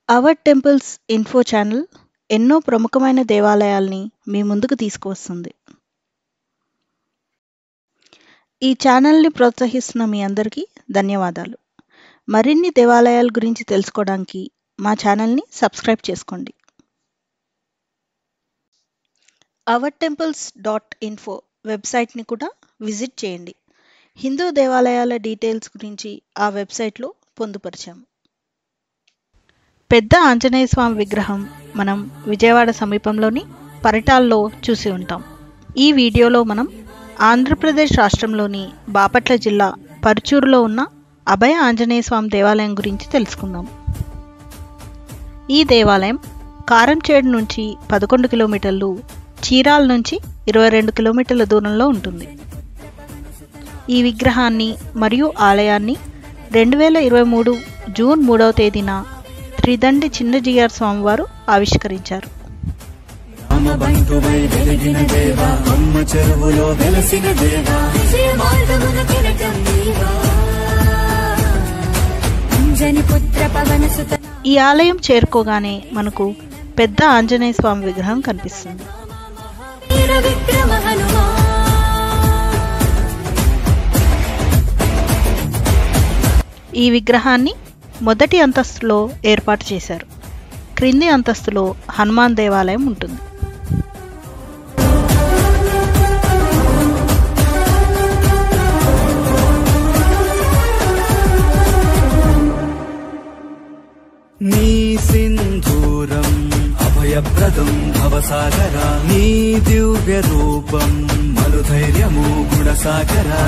Hour temples info channel ఎన్నో ప్రముఖమైన దేవాలయాల్ని మీ ముందుకు తీసుకువస్తుంది. ఈ ఛానల్ని ప్రోత్సహిస్తున్న మీ అందరికీ ధన్యవాదాలు. మరిన్ని దేవాలయాల గురించి తెలుసుకోవడానికి మా ఛానల్ని సబ్స్క్రైబ్ చేసుకోండి. ourtemples.info వెబ్సైట్ని కూడా విజిట్ చేయండి. హిందూ దేవాలయాల డీటెయిల్స్ గురించి ఆ వెబ్సైట్లో పొందుపరిచాము. పెద్ద ఆంజనేయ స్వామి విగ్రహం మనం విజయవాడ సమీపంలోని పరిటాల్లో చూసి ఉంటాం. ఈ వీడియోలో మనం ఆంధ్రప్రదేశ్ రాష్ట్రంలోని బాపట్ల జిల్లా పరుచూరులో ఉన్న అభయ ఆంజనేయ స్వామి దేవాలయం గురించి తెలుసుకుందాం. ఈ దేవాలయం కారంచేడు నుంచి 11 కిలోమీటర్లు, చీరాల నుంచి 22 కిలోమీటర్ల దూరంలో ఉంటుంది. ఈ విగ్రహాన్ని మరియు ఆలయాన్ని 2023 జూన్ 3వ తేదీన త్రిదండి చిన్నజీఆర్ స్వామివారు ఆవిష్కరించారు. ఈ ఆలయం చేరుకోగానే మనకు పెద్ద ఆంజనేయ స్వామి విగ్రహం కనిపిస్తుంది. ఈ విగ్రహాన్ని మొదటి అంతస్తులో ఏర్పాటు చేశారు. క్రింది అంతస్తులో హనుమాన్ దేవాలయం ఉంటుంది. నీ సింధూరం అభయప్రదం భవసాగరా, నీ దివ్య రూపం మనుధైర్యము గుణసాగరా.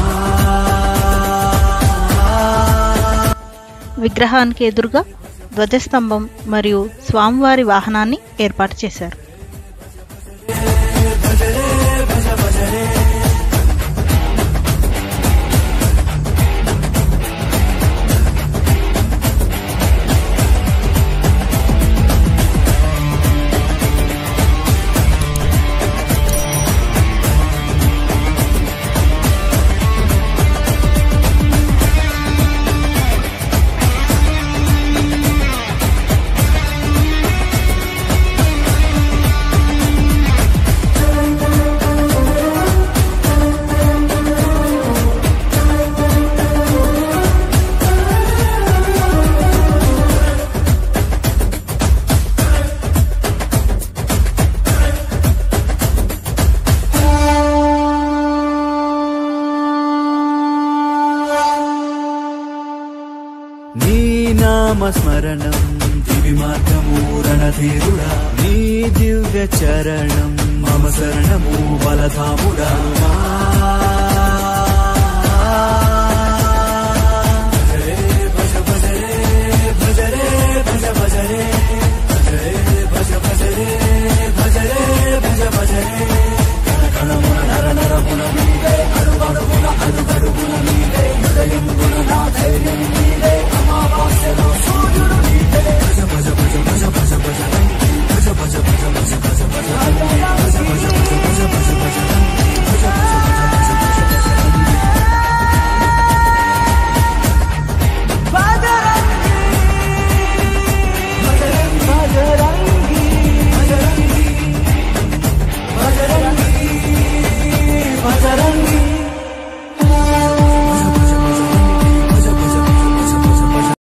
విగ్రహానికి ఎదురుగా ధ్వజస్తంభం మరియు స్వామివారి వాహనాన్ని ఏర్పాటు చేశారు. నీ నామస్మరణం దివి మార్గము రణధీరుడా, నీ దివ్య చరణం మమ శరణము బలధాముడా.